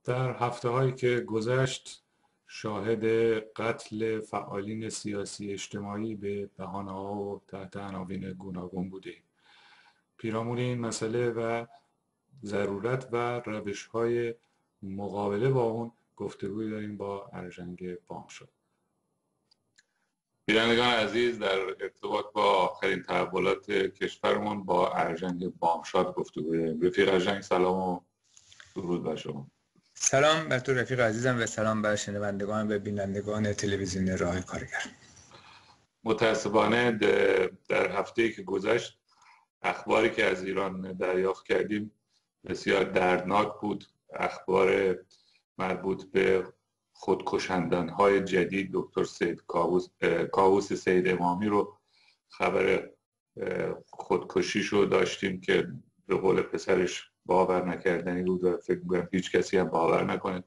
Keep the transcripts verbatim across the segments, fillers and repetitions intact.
در هفته‌هایی که گذشت شاهد قتل فعالین سیاسی اجتماعی به بهانه‌ها و تحت عناوین گوناگون بودیم. پیرامون این مسئله و ضرورت و روش‌های مقابله با اون گفتگوی داریم با ارژنگ بامشاد. بینندگان عزیز، در ارتباط با آخرین تحولات کشورمون با ارژنگ بامشاد گفتگوی داریم. رفیق ارژنگ، سلام و درود بر شما. سلام بر تو رفیق عزیزم و سلام بر شنوندگان و بینندگان تلویزیون راه کارگر. متاسفانه در هفته‌ای که گذشت اخباری که از ایران دریافت کردیم بسیار دردناک بود. اخبار مربوط به خودکشندن‌های جدید دکتر سید کاووس کاووس سید امامی رو، خبر خودکشیش رو داشتیم که به قول پسرش باور نکردنی بود و فکر می‌کنم هیچ کسی هم باور نکنه.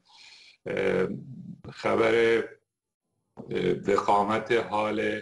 خبر وخامت حال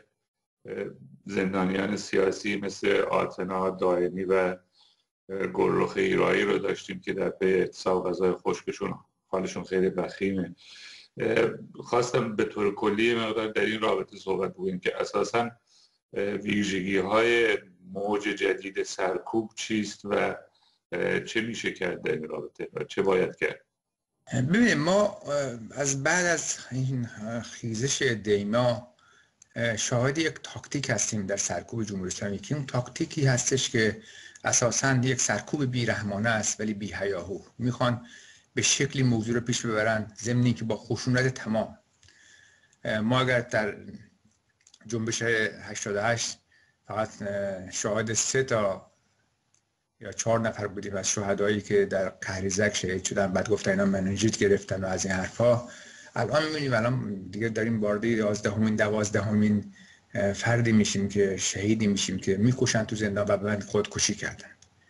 زندانیان سیاسی مثل آتنا دائمی و گلرخ ایرایی رو داشتیم که در پی اعتصاب غذای خشکشون حالشون خیلی وخیمه. خواستم به طور کلی مقدار در این رابطه صحبت بکنیم که اساساً ویژگی های موج جدید سرکوب چیست و چه میشه کرد در این رابطه و چه باید کرد؟ ببینید، ما از بعد از این خیزش دیما شاهد یک تاکتیک هستیم در سرکوب جمهوری اسلامی که اون تاکتیکی هستش که اساساً یک سرکوب بیرحمانه است ولی بی‌حیاهو. میخوان به شکلی موضوع رو پیش ببرن ضمن اینکه با خشونت تمام. ما اگر در جنبش هشتاد و هشت فقط شاهد سه تا یا چهار نفر بودیم از شهدایی که در قهریزک شهید شدن، بعد گفتن اینا مننژیت گرفتن و از این حرفا، الان میبینیم الان دیگه داریم وارد یازدهمین دوازدهمین فردی میشیم که شهیدی میشیم که میکشن تو زندان و بعد خودکشی کردن.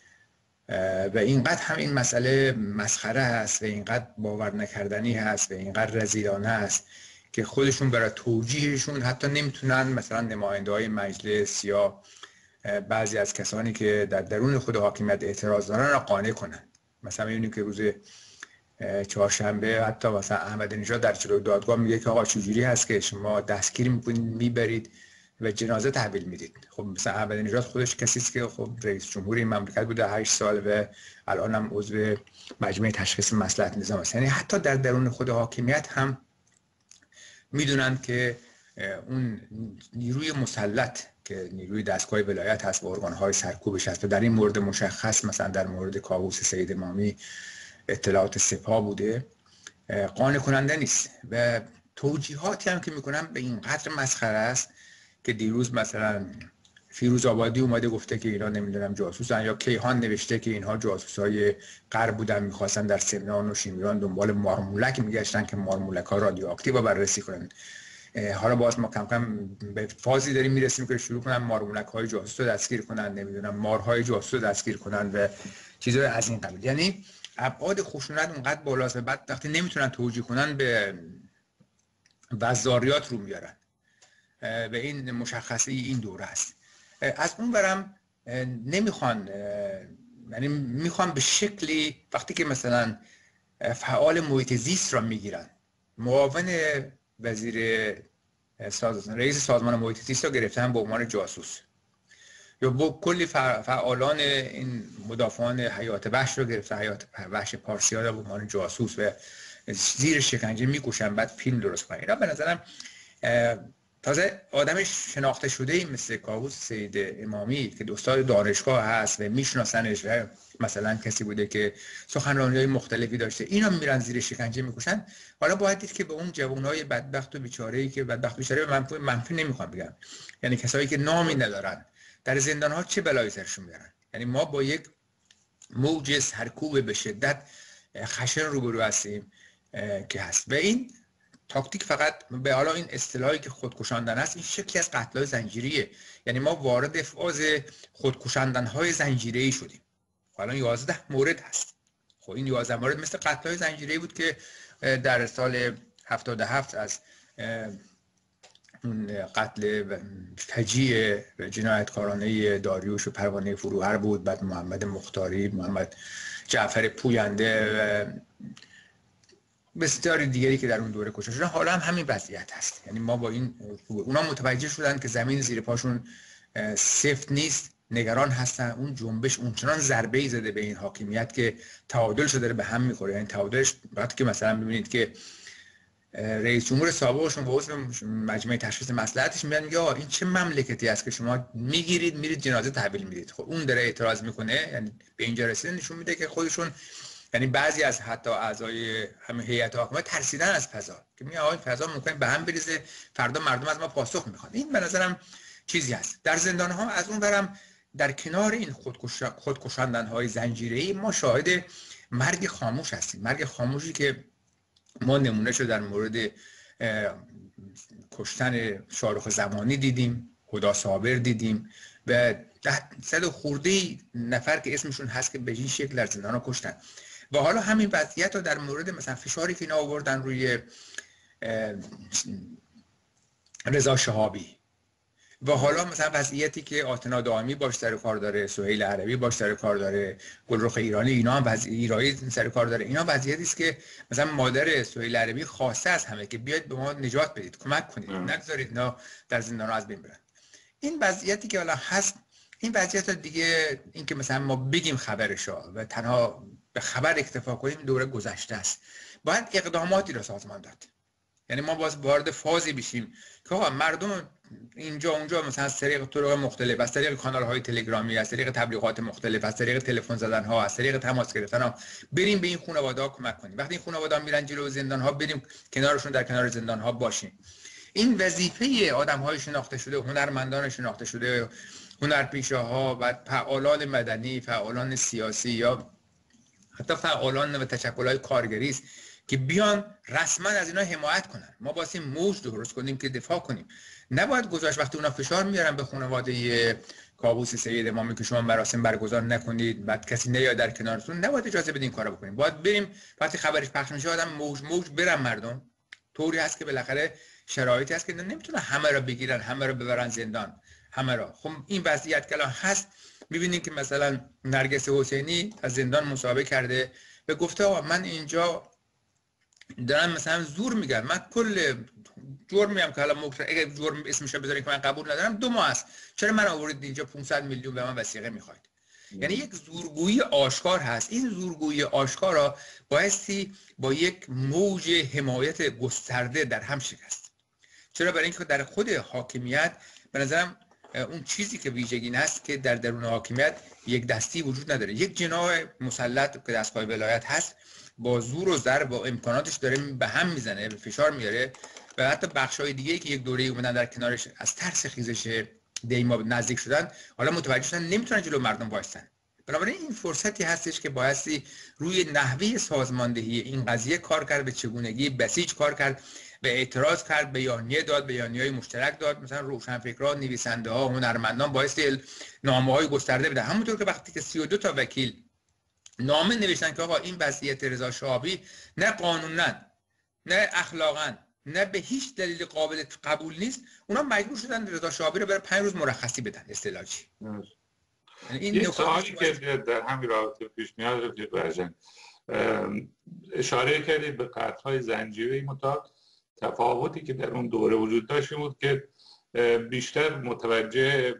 و اینقدر هم این مسئله مسخره هست و اینقدر باور نکردنی هست و اینقدر رذیلانه است که خودشون برای توجیهشون حتی نمیتونن مثلا نماینده های مجلس یا بعضی از کسانی که در درون خود حاکمیت اعتراض دارن را قانع کنن. مثلا میبینیم که روز چهارشنبه حتی مثلا احمد نژاد در جلوی دادگاه میگه که آقا چجوری هست که شما دستگیر میکنید میبرید و جنازه تحویل میدید. خب مثلا احمد نژاد خودش کسی است که خب رئیس جمهور این مملکت بوده هشت سال و الان هم عضو مجمع تشخیص مصلحت نظام است. یعنی حتی در درون خود حاکمیت هم میدونن که اون نیروی مسلط که نیروی دستگاه ولایت هست و ارگان‌های سرکوبش هست و در این مورد مشخص مثلا در مورد کاووس سید امامی اطلاعات سپاه بوده، قانع کننده نیست و توجیهاتی هم که میکنن به این قدر مسخره است که دیروز مثلا فیروز آبادی اومده گفته که اینا نمیدونم جاسوسن، یا کیهان نوشته که اینها جاسوسای غرب بودن میخواستن در سمنان و شیمیران دنبال مارمولک میگشتن که مارمولک ها رادیواکتیو رو بررسی کنن. حالا باز ما کم کم به فازی داریم میرسیم که شروع کنن مارمولک های جاسوس رو دستگیر کنن، نمیدونم مارهای جاسوس رو دستگیر کنن و چیزای از این قبیل. یعنی ابعاد خشونت اونقدر بالاست و بعد وقتی نمیتونن توجیه کنن به وزاریات رو میارن و این مشخصه این دوره است. از اون برم نمیخوان، یعنی میخوان به شکلی وقتی که مثلا فعال محیط زیست را میگیرن، معاون وزیر ساز... رئیس سازمان محیط زیست را گرفتن به عنوان جاسوس، یا با کلی فعالان این مدافعان حیات وحش رو گرفتن، حیات وحش پارسی ها رو به عنوان جاسوس و زیر شکنجه میکشن، بعد فیلم درست کنن. اینا به نظرم تازه آدم شناخته شده ای مثل کاووس سید امامی که استاد دانشگاه هست و میشناسنش و مثلا کسی بوده که سخنرانی‌های مختلفی داشته، اینا میرن زیر شکنجه میکشن. حالا باید دید که به اون جوانای بدبخت و بیچاره‌ای که بدبخت و بیچاره منفی منفی نمیخوام بگم، یعنی کسایی که نامی ندارن در زندان‌ها چه بلایی سرشون میارن. یعنی ما با یک موج سرکوب به شدت خشن روبرو هستیم که هست و این تاکتیک فقط به حالا این اصطلاحی که خودکشاندن است، این شکلی از قتل‌های زنجیریه. یعنی ما وارد فاز خودکشاندن‌های زنجیره‌ای شدیم. حالا یازده مورد هست. خب این یازده مورد مثل قتل‌های زنجیره‌ای بود که در سال هفتاد و هفت از اون قتل فجیع و جنایتکارانه داریوش و پروانه فروهر بود، بعد محمد مختاری، محمد جعفر پوینده و بسیاری دیگری که در اون دوره کشته شدن. حالا هم همین وضعیت هست. یعنی ما با این اونا متوجه شدن که زمین زیر پاشون سفت نیست، نگران هستن. اون جنبش اونچنان ضربه‌ای زده به این حاکمیت که تعادلش داره به هم میخوره. یعنی تعادلش وقتی که مثلا ببینید که رئیس جمهور سابقشون با عضو مجمع تشخیص مصلحتش میگن میگه آقا این چه مملکتی است که شما میگیرید میرید جنازه تحویل میدید. خب اون داره اعتراض میکنه، یعنی به اینجا رسیده، نشون میده که خودشون، یعنی بعضی از حتی اعضای همه هیئت حاکمه ترسیدن از فضا که میگه آقا فضا ممکنه به هم بریزه، فردا مردم از ما پاسخ میخوان. این به نظرم چیزی هست. در زندان ها از اون برم در کنار این خودکش خودکشاندن های زنجیره‌ای ما شاهد مرگ خاموش هستیم. مرگ خاموشی که ما نمونهشو در مورد کشتن شارخ زمانی دیدیم، هدا صابر دیدیم و صد خورده نفر که اسمشون هست که به این شکل در زندان ها کشتن. و حالا همین وضعیت رو در مورد مثلا فشاری که اینا آوردن روی رضا شهابی و حالا مثلا وضعیتی که آتنا دائمی باش سر کار داره، سهیل عربی باش سر کار داره، گلرخ ایرانی، اینا هم وضعیت ایرانی سر کار داره. اینا وضعیتی است که مثلا مادر سهیل عربی خواسته از همه که بیاید به ما نجات بدید، کمک کنید، نگذارید اینا در زندان از بین برن. این وضعیتی که حالا هست، این وضعیت دیگه این که مثلا ما بگیم خبرشو و تنها به خبر اکتفا کنیم دوره گذشته است. باید اقداماتی را سازمان داد. یعنی ما باز وارد فازی بشیم که آقا مردم اینجا اونجا مثلا از طریق طرق مختلف، از طریق کانال های تلگرامی، از طریق تبلیغات مختلف، از طریق تلفن زدن ها، از طریق تماس گرفتن ها، بریم به این خانواده ها کمک کنیم. وقتی این خانواده ها میرن جلو زندان ها، بریم کنارشون در کنار زندان ها باشیم. این وظیفه آدم های شناخته شده، هنرمندان شناخته شده، هنرپیشه ها و فعالان مدنی، فعالان سیاسی یا حتی فعالان و تشکل‌های کارگری است که بیان رسما از اینا حمایت کنن. ما واسه موج درست کنیم که دفاع کنیم. نباید گذاشت وقتی اونا فشار میارن به خانواده کابوس سید امامی که شما مراسم برگزار نکنید، بعد کسی نیاد در کنارتون، نباید اجازه بدین کارو بکنیم. باید بریم وقتی خبرش پخش میشه آدم موج موج برن مردم. طوری هست که بالاخره شرایطی هست که نمیتونن همه رو بگیرن، همه رو ببرن زندان، همه رو. خب این وضعیت که الان هست می‌بینید که مثلا نرگس حسینی از زندان مصاحبه کرده و گفته آقا من اینجا دارن مثلا زور میگن، من کل جرمی هم که حالا مکر اگه جرم اسمش رو بذارین که من قبول ندارم دو ماه است، چرا من آوردید اینجا پانصد میلیون به من وثیقه میخواید؟ یعنی یک زورگویی آشکار هست. این زورگویی آشکار را بایستی با یک موج حمایت گسترده در هم شکست. چرا؟ برای اینکه در خود حاکمیت به نظرم اون چیزی که ویژگی هست که در درون حاکمیت یک دستی وجود نداره. یک جناح مسلط که دستگاه ولایت هست با زور و ضرب و امکاناتش داره به هم میزنه، به فشار میاره و حتی بخشای دیگه که یک دوره اومدن در کنارش از ترس خیزش دیما نزدیک شدن، حالا متوجه شدن نمیتونن جلو مردم وایسن. بنابراین این فرصتی هستش که بایستی روی نحوه سازماندهی این قضیه کار کرد، به چگونگی بسیج کار کرد، به اعتراض کرد، بیانیه داد، بیانیه‌های مشترک داد. مثلا روشنفکران، نویسنده ها، هنرمندان بایستی نامه‌های گسترده بدن. همونطور که وقتی که سی و دو تا وکیل نامه نوشتن که آقا این وضعیت رضا شهابی نه قانونا نه اخلاقا نه به هیچ دلیل قابل قبول نیست، اونا مجبور شدن رضا شهابی رو برای پنج روز مرخصی بدن اصطلاحی. این یه سوالی که در همین رابطه پیش میاد رفیق برجن اشاره کردید به قطع‌های زنجیره‌ای، مطابق تفاوتی که در اون دوره وجود داشت بود که بیشتر متوجه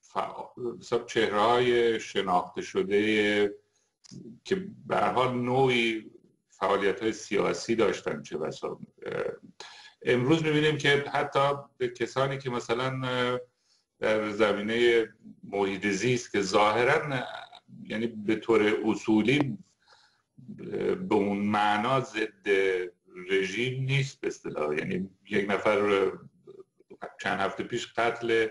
چهره‌های شناخته شده که به هر حال نوعی فعالیت‌های سیاسی داشتن چه بسا. امروز می‌بینیم که حتی به کسانی که مثلا در زمینه محیط زیست که ظاهراً یعنی به طور اصولی به اون معنا ضد رژیم نیست به اصطلاح، یعنی یک نفر چند هفته پیش قتل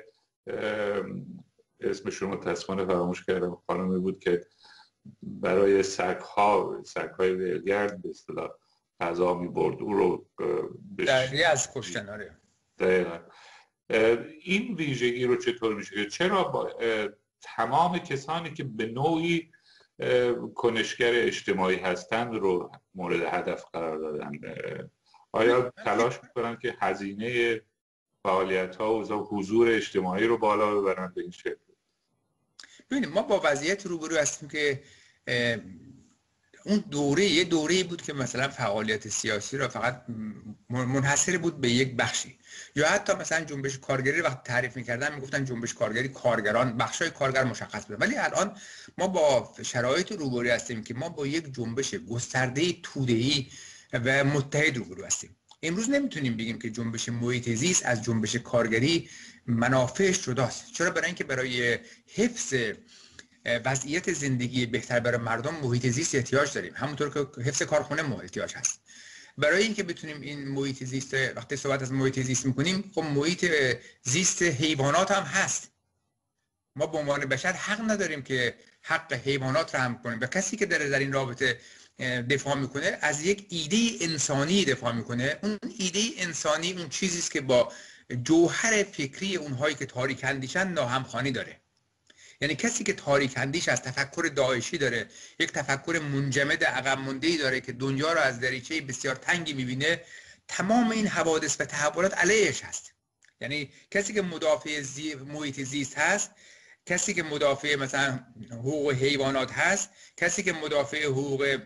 اسمش رو متاسفانه فراموش کردم، خانمی بود که برای سگ‌ها سگ‌های ولگرد به اصطلاح غذا می‌برد، او رو دقیقاً از کشتن. آره دقیقاً. این ویژگی رو چطور میشه؟ چرا با تمام کسانی که به نوعی کنشگر اجتماعی هستند رو مورد هدف قرار دادن؟ آیا تلاش میکنن که هزینه فعالیت ها و حضور اجتماعی رو بالا ببرن به این شکل؟ ببینید ما با وضعیت روبرو هستیم که اون دوره یه دوره بود که مثلا فعالیت سیاسی را فقط منحصر بود به یک بخشی، یا حتی مثلا جنبش کارگری وقت تعریف می‌کردن میگفتن جنبش کارگری کارگران، بخشای کارگر مشخص بود. ولی الان ما با شرایط روبرو هستیم که ما با یک جنبش گسترده توده‌ای و متحد روبرو هستیم. امروز نمیتونیم بگیم که جنبش محیط زیست از جنبش کارگری منافعش جداست. چرا؟ برای اینکه برای حفظ وضعیت زندگی بهتر برای مردم محیط زیست احتیاج داریم، همونطور که حفظ کارخونه ما احتیاج هست. برای اینکه بتونیم این محیط زیست، وقتی صحبت از محیط زیست میکنیم، خب محیط زیست حیوانات هم هست. ما به عنوان بشر حق نداریم که حق حیوانات رو هم کنیم. و کسی که داره در این رابطه دفاع میکنه از یک ایده انسانی دفاع میکنه. اون ایده انسانی اون چیزی است که با جوهر فکری اونهایی که تاریک اندیشن ناهمخوانی داره. یعنی کسی که تاریک اندیش از تفکر داعشی داره، یک تفکر منجمد عقب مونده‌ای داره که دنیا رو از دریچه بسیار تنگی میبینه، تمام این حوادث و تحولات علیهش هست. یعنی کسی که مدافع زی... محیط زیست هست، کسی که مدافع مثلا حقوق حیوانات هست، کسی که مدافع حقوق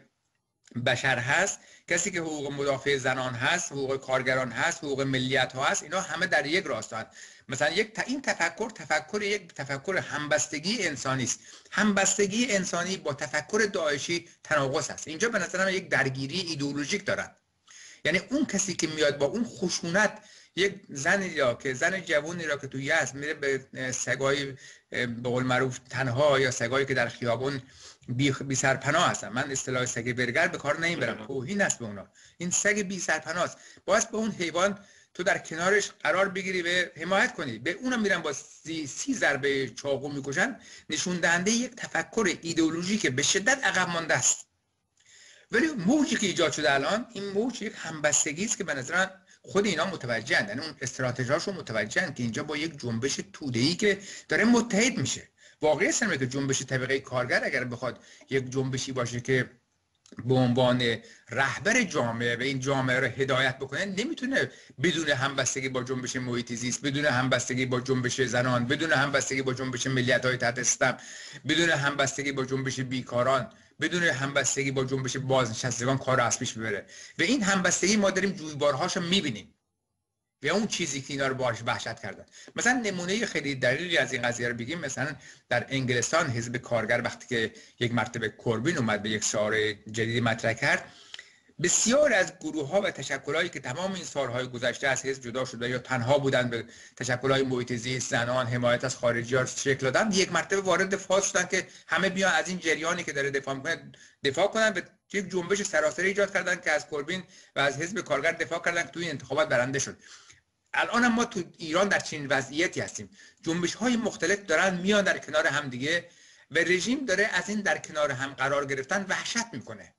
بشر هست، کسی که حقوق مدافع زنان هست، حقوق کارگران هست، حقوق ملیت ها هست، اینا همه در یک راستان. مثلا یک ت... این تفکر تفکر یک تفکر همبستگی انسانی است. همبستگی انسانی با تفکر داعشی تناقض است. اینجا به نظر من یک درگیری ایدئولوژیک دارن. یعنی اون کسی که میاد با اون خشونت، یک زن یا که زن جوونی را که توی یزد میره به سگای به قول معروف تنها یا سگایی که در خیابون بی, بی سرپناه هستن، من اصطلاح سگ برگر به کار نمیبرم، توهین است به اونا، این سگ بی سرپناه است، باعث به اون حیوان تو در کنارش قرار بگیری، به حمایت کنی. به اونم میرن با سی, سی ضربه چاقو میکشن. نشون دهنده یک تفکر ایدئولوژی که به شدت عقب مانده است. ولی موجی که ایجاد شده الان، این موج یک همبستگی است که به نظر خود اینا متوجهن، یعنی اون استراتژیاشون متوجهن که اینجا با یک جنبش توده‌ای که داره متحد میشه. واقعی است که جنبش طبقه کارگر اگر بخواد یک جنبشی باشه که به عنوان رهبر جامعه و این جامعه رو هدایت بکنه، نمیتونه بدون همبستگی با جنبش محیط زیست، بدون همبستگی با جنبش زنان، بدون همبستگی با جنبش ملیت‌های تحت سیستم، بدون همبستگی با جنبش بیکاران، بدون همبستگی با جنبش بازنشستگان کار از پیش ببره. و این همبستگی ما داریم جویبارهاشو میبینیم و اون چیزی که اینا رو باهاش وحشت کردن. مثلا نمونه خیلی دقیقی از این قضیه رو بگیم، مثلا در انگلستان حزب کارگر وقتی که یک مرتبه کوربین اومد به یک شعار جدید مطرح کرد، بسیار از گروه‌ها و تشکل‌هایی که تمام این سال‌های گذشته از حزب جدا شده یا تنها بودن به تشکل‌های محیط زیست، زنان، حمایت از خارجی‌ها شکل دادن، یک مرتبه وارد فاز شدن که همه بیان از این جریانی که داره دفاع می‌کنه دفاع کنن و یک جنبش سراسری ایجاد کردن که از کوربین و از حزب کارگر دفاع کردن که توی این انتخابات برنده شد. الان هم ما تو ایران در چنین وضعیتی هستیم. جنبش‌های مختلف دارن میان در کنار هم دیگه و رژیم داره از این در کنار هم قرار گرفتن وحشت میکنه.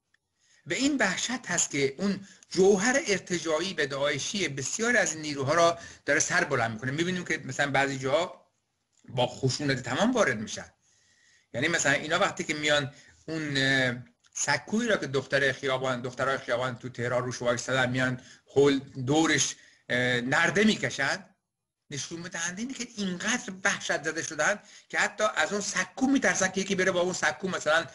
و این وحشت هست که اون جوهر ارتجاعی به داعشی بسیار از این نیروها را داره سر بلند میکنه. میبینیم که مثلا بعضی جاها با خشونت تمام وارد میشن. یعنی مثلا اینا وقتی که میان اون سکویی را که دختر خیابان دخترای خیابان تو تهران روش وایسادن میان هول دورش نرده میکشن، نشون میدهنده اینه که اینقدر وحشت زده شدن که حتی از اون سکو میترسن که یکی بره با اون سکو مثلا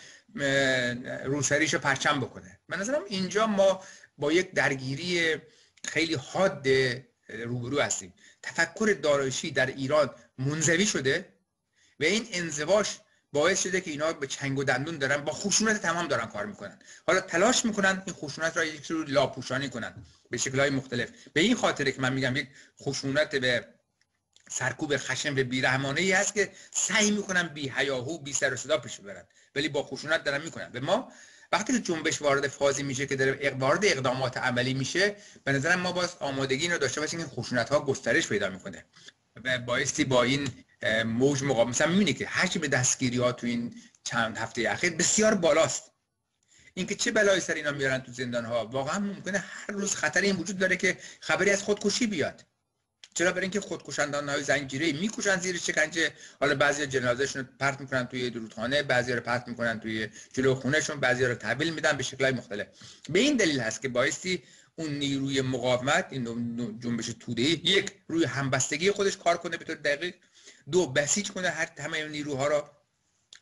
روسریش پرچم بکنه. من نظرم اینجا ما با یک درگیری خیلی حاد روبرو هستیم. تفکر داعشی در ایران منزوی شده و این انزواش باعث شده که اینا به چنگ و دندون دارن، با خشونت تمام دارن کار میکنن. حالا تلاش میکنن این خشونت را یک جور لاپوشانی کنن به شکل‌های مختلف. به این خاطره که من میگم یک خشونت به سرکوب خشن و بیرحمانه‌ای هست که سعی میکنن بی حیاهو بی سر و صدا پیش ببرن، ولی با خشونت دارن میکنن. و ما وقتی که جنبش وارد فازی میشه که داره وارد اقدامات عملی میشه، به نظرم ما باز آمادگی اینو داشته باشیم که خشونت‌ها گسترش پیدا میکنه و بایستی با این موج مقابل. مثلا میبینی که حجم دستگیری‌ها تو این چند هفته اخیر بسیار بالاست. اینکه چه بلایی سر اینا میارن تو زندان‌ها، واقعا ممکنه هر روز خطر این وجود داره که خبری از خودکشی بیاد. چرا؟ برای اینکه خودکشندان‌های زنجیره‌ای میکشن زیر شکنجه. حالا بعضیا جنازه‌شون رو پرت میکنن توی رودخانه، بعضیا رو پرت میکنن توی جلو خونه‌شون، بعضیا رو تحویل میدن به شکل‌های مختلف. به این دلیل هست که بایستی اون نیروی مقاومت، این جنبش توده‌ای، یک روی همبستگی خودش کار کنه به طور دقیق، دو بسیج کنه هر همه نیروها را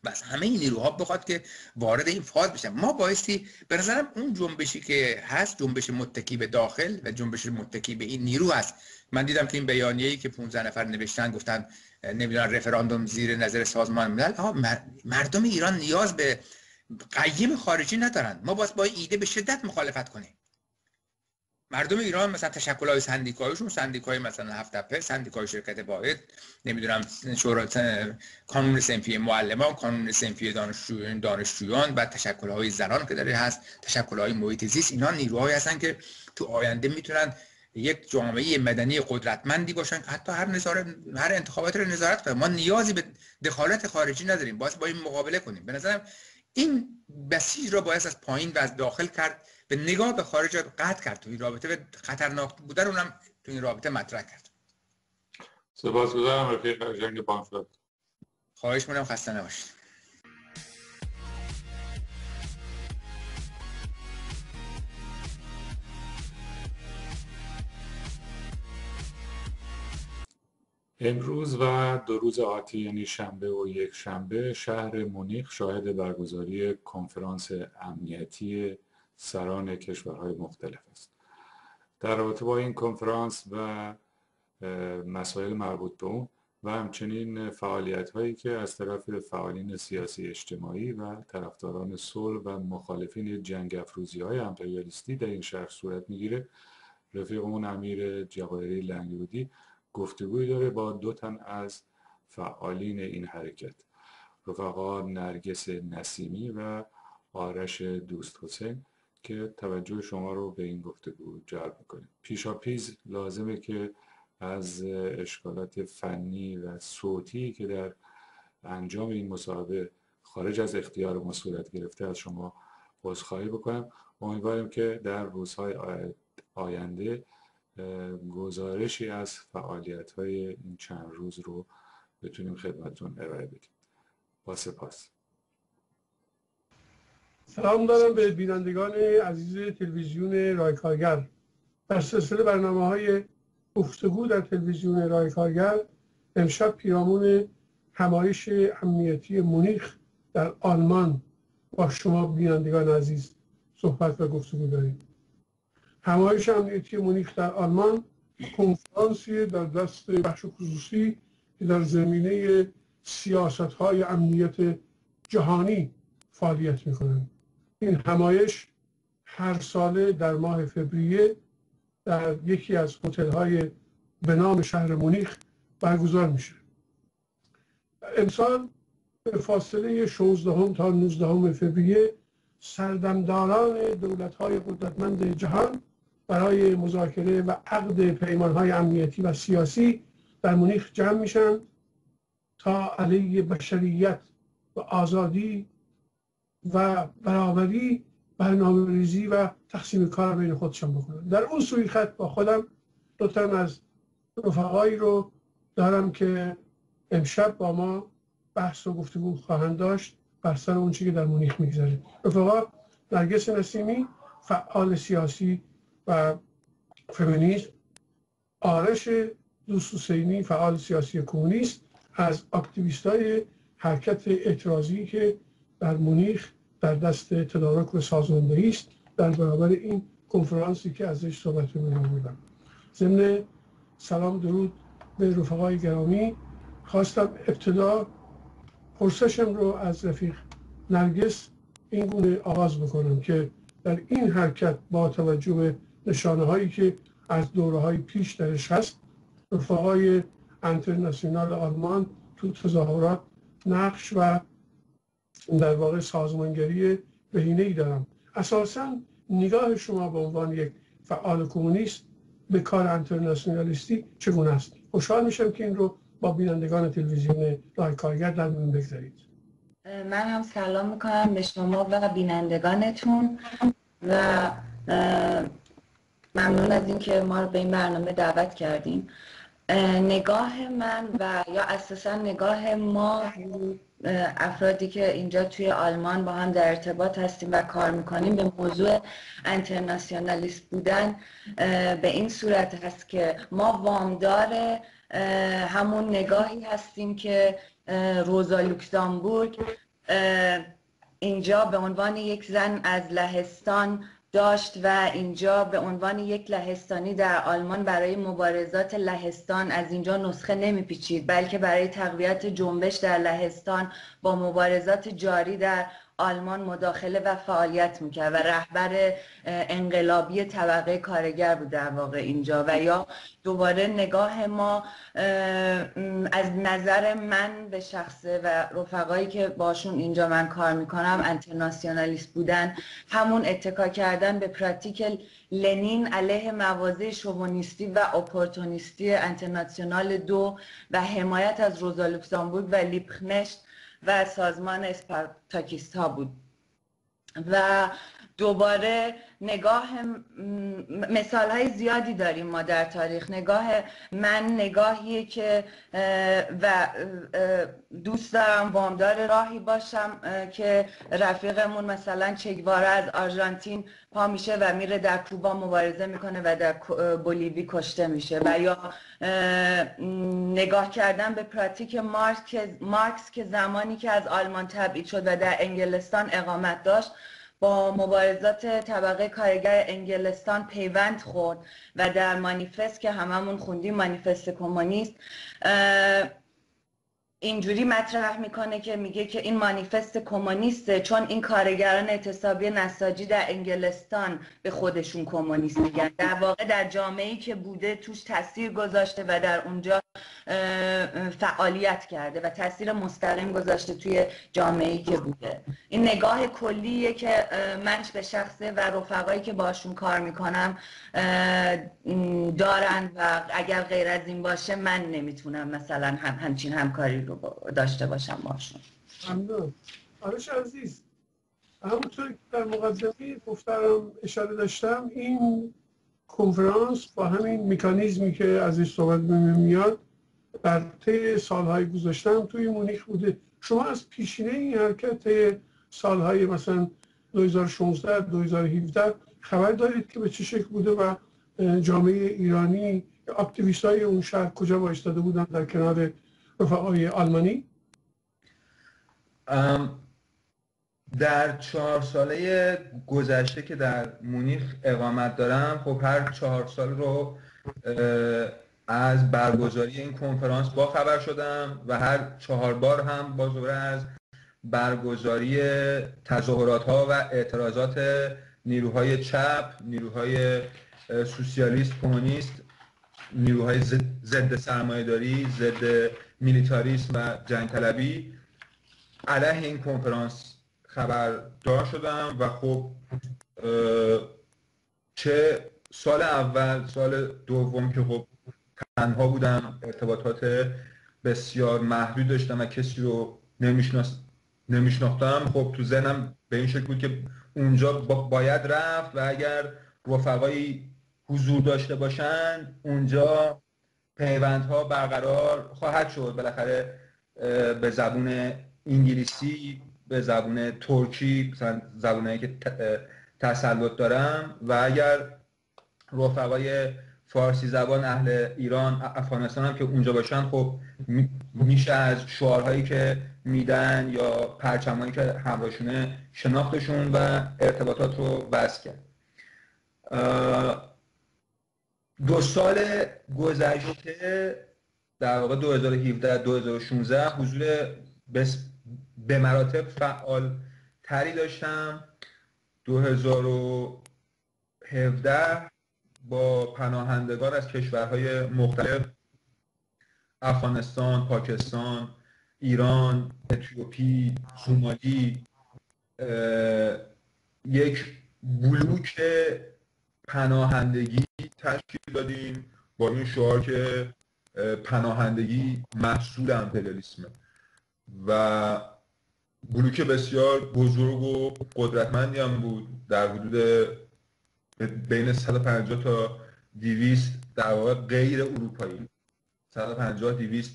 بس همه این نیروها بخواد که وارد این فاز بشن. ما بایستی به نظرم اون جنبشی که هست جنبش متکی به داخل و جنبش متکی به این نیرو هست. من دیدم که این بیانیه‌ای که پانزده نفر نوشتن گفتن نمیدونم رفراندوم زیر نظر سازمان ملل، آها مردم ایران نیاز به قیم خارجی ندارن. ما باید با این ایده به شدت مخالفت کنیم. مردم ایران مثلا تشکل‌های سندیکاییشون، سندیکای مثلا هفت تپه، سندیکای شرکت واحد، نمیدونم شورا کانون صنفی معلمان، کانون صنفی دانشجویان دانشجویان و تشکل‌های زنان که داره هست، تشکل‌های محیط زیست، اینا نیروهایی هستن که تو آینده میتونن یک جامعه مدنی قدرتمندی باشن که حتی هر نظارت هر انتخابات رو نظارت کنه. ما نیازی به دخالت خارجی نداریم، باید با این مقابله کنیم. به نظرم این بسیج را باید از پایین و از داخل کرد، به نگاه به خارج را قطع کرد، تو این رابطه به خطرناک بودن اونم تو این رابطه مطرح کرد. سپاسگزارم رفیق قشنگ پانفلت. خواهش می‌کنم، خسته نباشید. امروز و دو روز آتی یعنی شنبه و یک شنبه شهر مونیخ شاهد برگزاری کنفرانس امنیتی سران کشورهای مختلف است. در رابطه با این کنفرانس و مسائل مربوط به اون و همچنین فعالیت هایی که از طرف فعالین سیاسی اجتماعی و طرفداران صلح و مخالفین جنگ افروزی های امپریالیستی در این شهر صورت میگیره، رفیقمون امیر جواهری لنگرودی گفتگوی داره با دو تن از فعالین این حرکت، رفقا نرگس نسیمی و آرش دوست حسین، که توجه شما رو به این گفتگو جلب میکنه. پیشاپیز لازمه که از اشکالات فنی و صوتی که در انجام این مصاحبه خارج از اختیار ما صورت گرفته از شما عذرخواهی بکنم. امیدواریم که در روزهای آینده گزارشی از فعالیت‌های این چند روز رو بتونیم خدمتتون ارائه بدیم. با سپاس. سلام دارم به بینندگان عزیز تلویزیون رای کارگر. در سلسله برنامه‌های گفتگو در تلویزیون رای کارگر، امشب پیرامون همایش امنیتی مونیخ در آلمان با شما بینندگان عزیز صحبت و گفتگو داریم. همایش امنیتی مونیخ در آلمان کنفرانسی در دست بخش خصوصی که در زمینه سیاست‌های امنیت جهانی فعالیت می‌کنند. این همایش هر ساله در ماه فوریه در یکی از هتل‌های به نام شهر مونیخ برگزار میشه. امسال به فاصله شانزدهم تا نوزدهم فوریه سردمداران دولت‌های قدرتمند جهان برای مذاکره و عقد پیمان‌های امنیتی و سیاسی در مونیخ جمع میشن تا علیه بشریت و آزادی و برابری برنامه‌ریزی و تقسیم کار بین خودشان بکنن. در اون سوی خط با خودم دو تن از رفقایی رو دارم که امشب با ما بحث و گفتگو خواهند داشت بر سر اون چیزی که در مونیخ میگذره. رفقا نرگس نسیمی، فعال سیاسی و فمینیست، آرش دوست حسینی، فعال سیاسی کمونیست، از اکتیویستای حرکت اعتراضی که در مونیخ در دست تدارک و سازماندهی است در برابر این کنفرانسی که ازش صحبت می‌کنم. ضمن سلام درود به رفقای گرامی، خواستم ابتدا پرسشم رو از رفیق نرگس این گونه آغاز بکنم که در این حرکت با توجه به نشانه هایی که از دوره های پیش درش هست، رفقای انترناسیونال آلمان تو تظاهرات نقش و در واقع سازمانگری بهینه‌ای دارم. اساساً نگاه شما به عنوان یک فعال کمونیست به کار انترناسیونالیستی چگونه است؟ خوشحال میشم که این رو با بینندگان تلویزیون رای کارگر در میون بگذارید. من هم سلام میکنم به شما و بینندگانتون و ممنون از اینکه ما رو به این برنامه دعوت کردیم. نگاه من و یا اساسا نگاه ما افرادی که اینجا توی آلمان با هم در ارتباط هستیم و کار میکنیم به موضوع انترناسیونالیست بودن به این صورت هست که ما وامدار همون نگاهی هستیم که روزا لوکسامبورگ اینجا به عنوان یک زن از لهستان داشت و اینجا به عنوان یک لهستانی در آلمان برای مبارزات لهستان از اینجا نسخه نمیپیچید، بلکه برای تقویت جنبش در لهستان با مبارزات جاری در آلمان مداخله و فعالیت میکرد و رهبر انقلابی طبقه کارگر بود در واقع اینجا. و یا دوباره نگاه ما از نظر من به شخصه و رفقایی که باشون اینجا من کار میکنم انترناسیونالیست بودن، همون اتکا کردن به پراتیک لنین علیه مواضع شوونیستی و اپورتونیستی انترناسیونال دو و حمایت از روزا لوکزامبورگ و لیبکنشت و سازمان اسپارتاکیست ها بود. و دوباره نگاه مثال های زیادی داریم ما در تاریخ. نگاه من نگاهیه که و دوست دارم وامدار راهی باشم که رفیقمون مثلا چگوارا از آرژانتین پا میشه و میره در کوبا مبارزه میکنه و در بولیوی کشته میشه. و یا نگاه کردن به پراتیک مارکس که زمانی که از آلمان تبعید شد و در انگلستان اقامت داشت با مبارزات طبقه کارگر انگلستان پیوند خورد و در مانیفست که هممون خوندیم، مانیفست کمونیست، اینجوری مطرح میکنه که میگه که این مانیفست کمونیسته چون این کارگران اعتصابی نساجی در انگلستان به خودشون کمونیست میگن. در واقع در جامعه‌ای که بوده توش تاثیر گذاشته و در اونجا فعالیت کرده و تاثیر مستقیم گذاشته توی جامعه‌ای که بوده. این نگاه کلیه که من به شخصه و رفقایی که باشون کار میکنم دارن و اگر غیر از این باشه من نمیتونم مثلا هم همچین همکاری رو داشته باشم باشون. ممنون. آرش عزیز، همونطور که در مقدمه گفتم اشاره داشتم، این کنفرانس با همین مکانیزمی که ازش صحبت میاد در طی سالهای گذشته توی مونیخ بوده. شما از پیشینه این حرکت طی سالهای مثلا دو هزار و شانزده دو هزار و هفده خبر دارید که به چه شکل بوده و جامعه ایرانی اکتیویست های اون شهر کجا وایستاده بودن در کنار رفقای آلمانی؟ در چهار ساله گذشته که در مونیخ اقامت دارم، خب هر چهار سال رو از برگزاری این کنفرانس با خبر شدم و هر چهار بار هم با ظهور از برگزاری تظاهرات ها و اعتراضات نیروهای چپ، نیروهای سوسیالیست، کمونیست، نیروهای ضد سرمایه‌داری، ضد میلیتاریسم و جنگ طلبی علیه این کنفرانس خبردار شدم. و خب چه سال اول، سال دوم که خب تنها بودم، ارتباطات بسیار محدود داشتم و کسی رو نمیشناختم، خب تو ذهنم به این شکل بود که اونجا باید رفت و اگر رفقایی حضور داشته باشن اونجا پیوندها برقرار خواهد شد. بالاخره به زبون انگلیسی، به زبون ترکی، مثلا زبونایی که تسلط دارم، و اگر رفقای فارسی زبان اهل ایران، افغانستان هم که اونجا باشن، خب میشه از شعارهایی که میدن یا پرچمایی که همراهشونه شناختشون و ارتباطات رو بس کرد. دو سال گذشته، در واقع دو هزار و هفده دو هزار و شانزده، حضور به مراتب فعال تری داشتم. دو هزار و هفده با پناهندگان از کشورهای مختلف، افغانستان، پاکستان، ایران، اتیوپی، سومالی، یک بلوک پناهندگی تشکیل دادیم با این شعار که پناهندگی محصول امپریالیسمه و بلوک بسیار بزرگ و قدرتمندی هم بود، در حدود بین صد و پنجاه تا دویست در واقع غیر اروپایی، صد و پنجاه دویست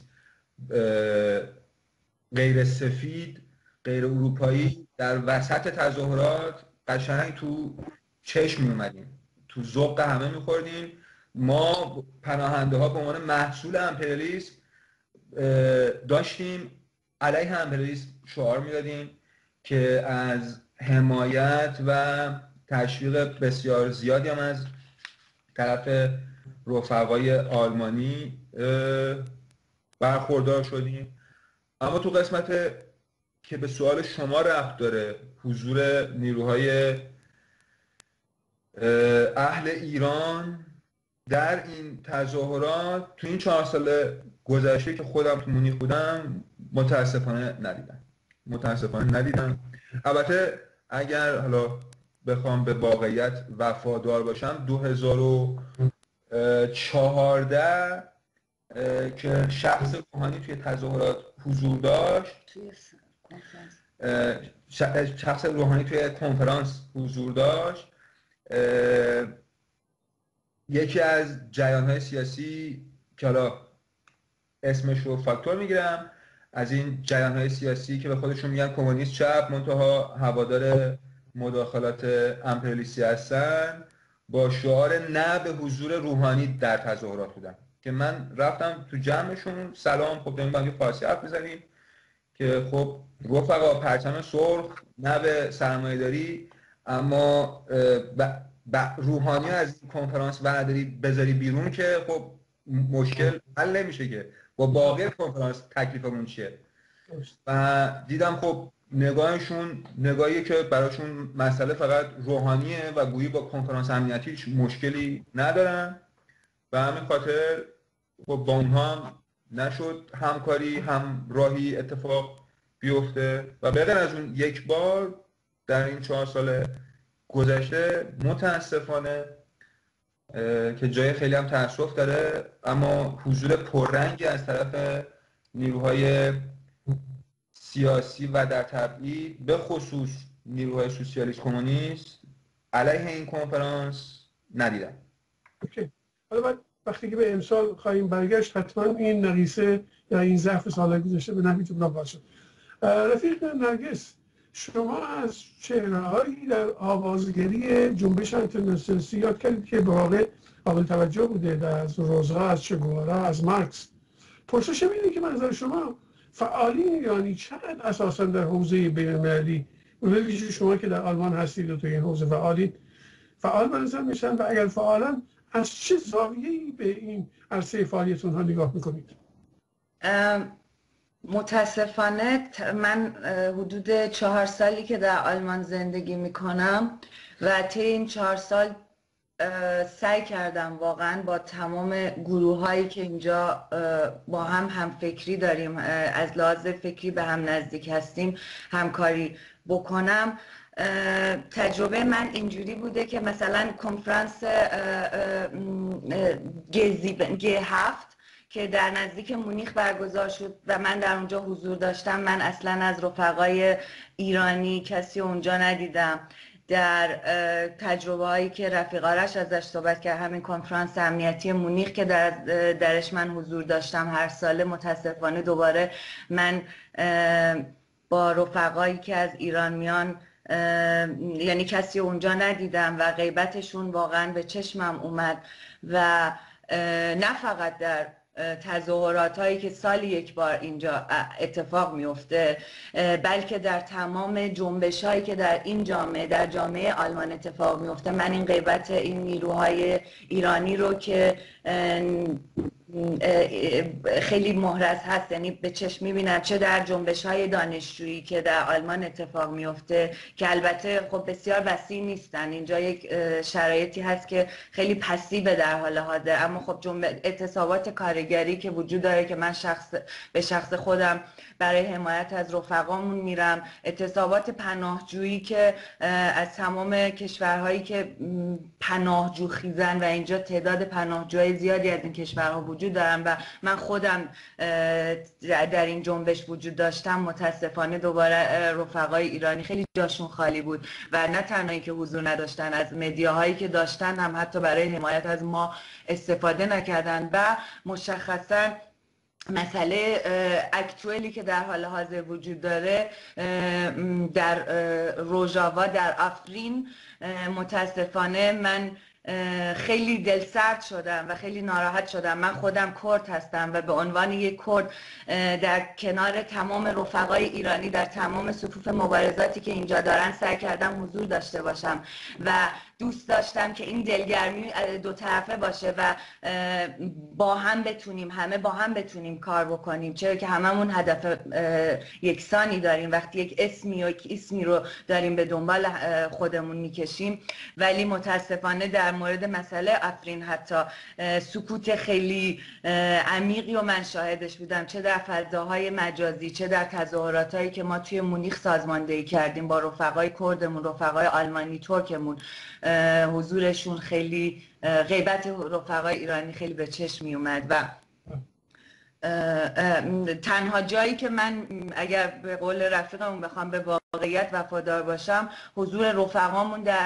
غیر سفید، غیر اروپایی در وسط تظاهرات قشنگ تو چشم می اومدیم، تو ذوق همه میخوردیم. ما پناهنده ها به عنوان محصول امپریالیسم داشتیم علیه امپریالیسم شعار میدادیم که از حمایت و تشویق بسیار زیادی هم از طرف رفقای آلمانی برخوردار شدیم. اما تو قسمت که به سوال شما ربط داره، حضور نیروهای اهل ایران در این تظاهرات، تو این چهار سال گذشته که خودم تو مونیخ بودم متاسفانه ندیدم متاسفانه ندیدم. البته اگر حالا بخوام به واقعیت وفادار باشم، دو هزار و چهارده که شخص روحانی توی تظاهرات حضور داشت، شخص روحانی توی کنفرانس حضور داشت، یکی از جریان‌های سیاسی که حالا اسمش رو فاکتور میگیرم، از این جریان‌های سیاسی که به خودشون میگن کمونیست چپ منتها هوادار مداخلات امپریالیستی هستن، با شعار نه به حضور روحانی در تظاهرات بودن که من رفتم تو جمعشون، سلام، خب داریم با هم فارسی حرف می‌زنیم که خب رفقا پرچم سرخ، نه به سرمایه‌داری، اما ب... ب... روحانی از این کنفرانس برداری بذاری بیرون که خب مشکل حل نمیشه که با باقی کنفرانس تکلیفمون چیه. و دیدم خب نگاهشون نگاهی که براشون مسئله فقط روحانیه و گویی با کنفرانس امنیتی هیچ مشکلی ندارن و همین خاطر خب با اونها هم نشد همکاری هم راهی اتفاق بیفته و بغیر از اون یک بار در این چهار سال گذشته متاسفانه که جای خیلی هم تأسف داره، اما حضور پررنگی از طرف نیروهای سیاسی و در تبعید به خصوص نیروهای سوسیالیست کمونیست علیه این کنفرانس ندیدم. اوکی. حالا بعد وقتی که به امسال خواهیم برگشت، حتما این نقیصه یا این ضعف سال گذشته به نحوی جبران خواهد شد. رفیق نرگس، شما از چهره‌هایی در آوازگری جنبش انترناسیونالیستی یاد کردید که به واقع قابل توجه بوده، از روزها، از چگوارا، از مارکس. پرسشم اینه که منظر شما فعالین ایرانی چقدر اساسا در حوزه بین‌المللی، اونایی که شما که در آلمان هستید و تو این حوزه فعالید، فعال منظر میشن و اگر فعالن از چه زاویه‌ای به این عرصه فعالیتون ها نگاه میکنید؟ متاسفانه من حدود چهار سالی که در آلمان زندگی میکنم و طی این چهار سال سعی کردم واقعا با تمام گروه هایی که اینجا با هم هم فکری داریم، از لحاظ فکری به هم نزدیک هستیم، همکاری بکنم. تجربه من اینجوری بوده که مثلا کنفرانس جی هفت که در نزدیک مونیخ برگزار شد و من در اونجا حضور داشتم، من اصلا از رفقای ایرانی کسی اونجا ندیدم. در تجربه هایی که رفیق آرش ازش صحبت کرد، همین کنفرانس امنیتی مونیخ که در درش من حضور داشتم هر ساله، متاسفانه دوباره من با رفقایی که از ایران میان یعنی کسی اونجا ندیدم و غیبتشون واقعا به چشمم اومد و نه فقط در تظاهرات هایی که سالی یک بار اینجا اتفاق میفته، بلکه در تمام جنبش هایی که در این جامعه در جامعه آلمان اتفاق میفته. من این غیبت این نیروهای ایرانی رو که خیلی محرز هست، یعنی به چشم میبینم، چه در جنبش های دانشجویی که در آلمان اتفاق میفته که البته خب بسیار وسیع نیستن، اینجا یک شرایطی هست که خیلی پسیبه در حال حاضر، اما خب جنبه اعتصابات کارگری که وجود داره که من شخص به شخص خودم برای حمایت از رفقامون میرم، اعتصابات پناهجویی که از تمام کشورهایی که پناهجو خیزن و اینجا تعداد پناهجوهای زیادی از این کشورها وجود دارن و من خودم در این جنبش وجود داشتم، متاسفانه دوباره رفقای ایرانی خیلی جاشون خالی بود و نه تنهایی که حضور نداشتن، از مدیاهایی که داشتن هم حتی برای حمایت از ما استفاده نکردن و مشخصا مسئله اکتوالی که در حال حاضر وجود داره در روژاوا در آفرین، متاسفانه من خیلی دلسرد شدم و خیلی ناراحت شدم. من خودم کرد هستم و به عنوان یک کرد در کنار تمام رفقای ایرانی در تمام صفوف مبارزاتی که اینجا دارن سعی کردم حضور داشته باشم و دوست داشتم که این دلگرمی دو طرفه باشه و با هم بتونیم همه با هم بتونیم کار بکنیم، چرا که هممون هدف یکسانی داریم وقتی یک اسمی و یک اسمی رو داریم به دنبال خودمون میکشیم. ولی متاسفانه در مورد مسئله آفرین حتی سکوت خیلی عمیقی و من شاهدش بودم، چه در فضاهای مجازی چه در تظاهراتایی که ما توی مونیخ سازماندهی کردیم با رفقای کردمون، رفقای آلمانی ترکمون. حضورشون خیلی، غیبت رفقای ایرانی خیلی به چشم می اومد و تنها جایی که من اگر به قول رفیقمون بخوام به واقعیت وفادار باشم حضور رفقامون در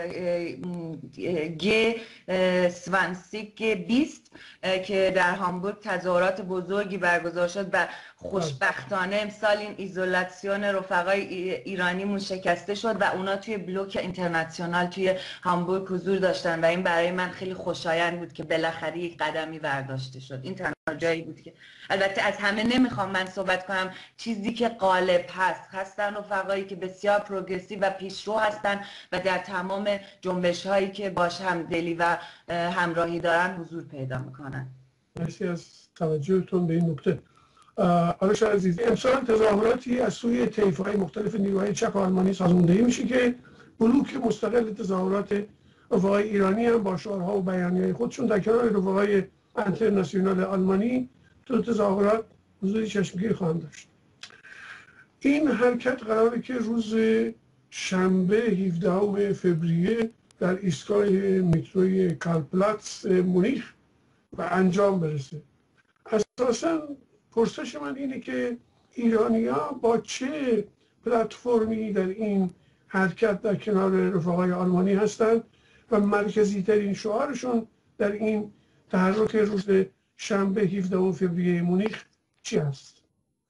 گ سوانسیک گ بیست که در هامبورگ تظاهرات بزرگی برگزار شد و خوشبختانه امسال این ایزولاسیون رفقای ایرانیمون شکسته شد و اونا توی بلوک اینترنشنال توی هامبورگ حضور داشتن و این برای من خیلی خوشایند بود که بالاخره یک قدمی برداشته شد. این تنها جایی بود که البته از همه نمیخوام من صحبت کنم، چیزی که غالب هست هستن رفقایی که بسیار پروگرسیو و پیشرو هستن و در تمام جنبش هایی که باش همدلی و همراهی دارن حضور پیدا میکنن. مرسی از توجهتون به این نکته. آرش عزیز، امسال تظاهراتی از سوی طیف‌های مختلف نیروهای چپ آلمانی سازماندهی میشه که بلوک مستقل تظاهرات رفقای ایرانی هم با شعارها و بیانیه‌های خودشون در کنار رفقای اینترنشنال آلمانی تو تظاهرات حضوری چشمگیر خواهند داشت. این حرکت قراره که روز شنبه هفدهم فوریه در ایستگاه متروی کارلپلاتس مونیخ و انجام برسه. اساساً پرسش من اینه که ایرانی‌ها با چه پلتفرمی در این حرکت در کنار رفقای آلمانی هستند و مرکزی ترین شعارشون در این تحرک روز شنبه هفدهم فوریه مونیخ چی هست؟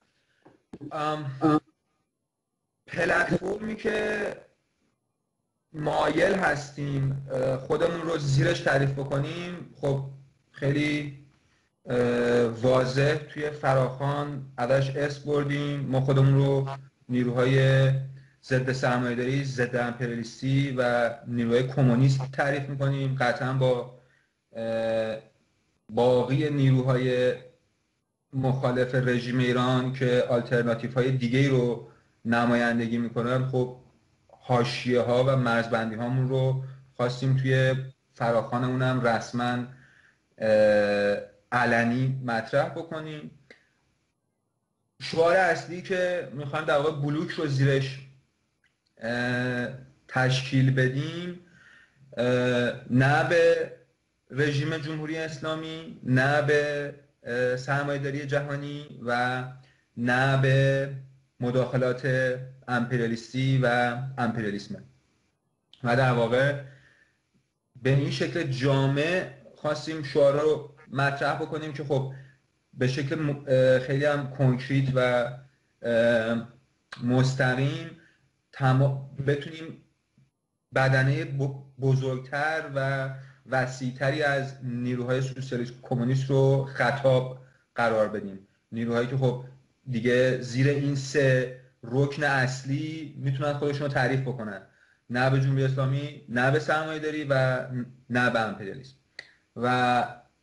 پلتفرمی که مایل هستیم خودمون رو زیرش تعریف بکنیم، خب خیلی واضح توی فراخوان ازش اسم بردیم. ما خودمون رو نیروهای ضد سرمایه‌داری، ضد امپریالیستی و نیروهای کمونیست تعریف میکنیم. قطعا با باقی نیروهای مخالف رژیم ایران که آلترناتیف های دیگه رو نمایندگی میکنن، خب حاشیه ها و مرزبندی هامون رو خواستیم توی فراخوانمون هم رسما علنی مطرح بکنیم. شعار اصلی که میخوایم در واقع بلوک رو زیرش تشکیل بدیم، نه به رژیم جمهوری اسلامی، نه به سرمایه‌داری جهانی و نه به مداخلات امپریالیستی و امپریالیسم و در واقع به این شکل جامع خواستیم شعار رو مطرح بکنیم که خب به شکل خیلی هم کنکریت و مستقیم بتونیم بدنه بزرگتر و وسیع‌تری از نیروهای سوسیالیست کمونیست رو خطاب قرار بدیم. نیروهایی که خب دیگه زیر این سه رکن اصلی میتونن خودشون رو تعریف بکنن، نه به جمهوری اسلامی، نه به سرمایه‌داری و نه به امپریالیسم. و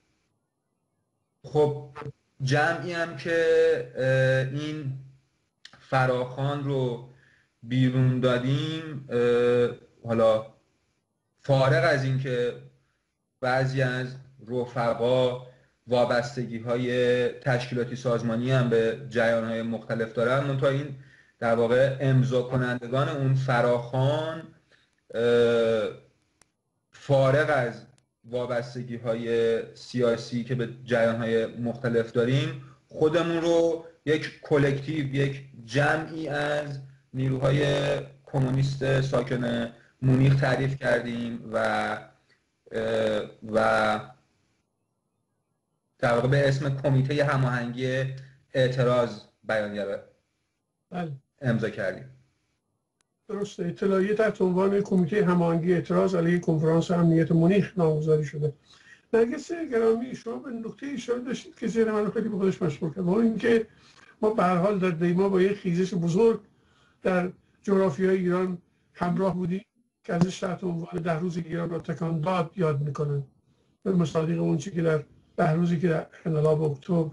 خب جمعی هم که این فراخوان رو بیرون دادیم، حالا فارغ از این که بعضی از رفقا وابستگی های تشکیلاتی سازمانی هم به جریان های مختلف دارن، منتها این در واقع امضا کنندگان اون فراخوان فارغ از وابستگی های سیاسی که به جریان های مختلف داریم، خودمون رو یک کلکتیو، یک جمعی از نیروهای کمونیست ساکن مونیخ تعریف کردیم و و در واقع به اسم کمیته هماهنگی اعتراض بیانیه رو امضا کردیم. درسته، اطلاعیه تحت عنوان کمیته هماهنگی اعتراض علیه کنفرانس امنیت مونیخ نامگذاری شده. نرگس گرامی، شما به نکته اشاره داشتید که ذهن منو خیلی به خودش مشغول کرد، و اینکه ما به هر حال در دیما با یک خیزش بزرگ در جغرافیای ایران همراه بودیم که ازش تحت عنوان ده روز ایران را تکان داد یاد میکنن، به مصادیق اون چی که در ده روزی که در انقلاب اکتبر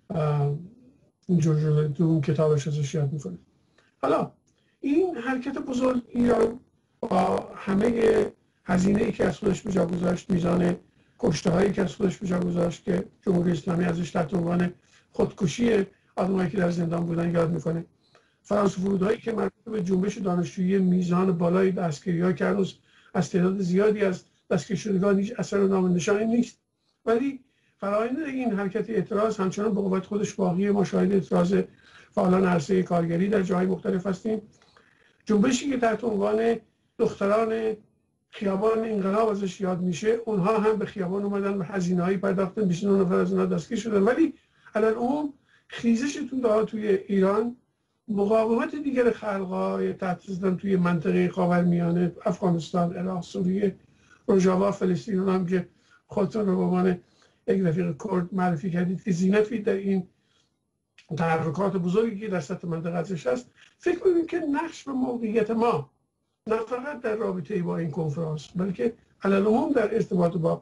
اینجور تو اون کتابش ازش یاد میکنه. حالا این حرکت بزرگ ایران با همه هزینه ای که از خودش به جا گذاشت، میزان کشته هایی که از خودش به جا گذاشت که جمهوری اسلامی ازش تحت عنوان خودکشی آدمایی که در زندان بودن یاد میکنه، فرانس فرودهایی که مربوط به جنبش دانشجویی میزان بالای دستگیری‌ها که هنوز از تعداد زیادی از دستگیر شدگان هیچ اثر و نام نشانی نیست، ولی فرآیند این حرکت اعتراض همچنان به قوت خودش باقی. ما شاهد اعتراض فعالان عرصه کارگری در جاهای مختلف هستیم. جنبشی که تحت عنوان دختران خیابان انقلاب ازش یاد میشه، اونها هم به خیابان اومدن و هزینه‌هایی پرداختن، بیست و نه نفر از اونها دستگیر شدن. ولی الان خیزش توده توی ایران، مقاومت دیگر خلق‌های تحت زدن توی منطقه خاورمیانه، افغانستان، عراق، سوریه، روجاوا، فلسطین، هم که خودتون رو به عنوان یک رفیق کرد معرفی کردید که زینفی در این تحرکات بزرگی که در سطح منطقه ازش هست، فکر می‌کنیم که نقش و موقعیت ما نه فقط در رابطه با این کنفرانس، بلکه علالعموم در ارتباط با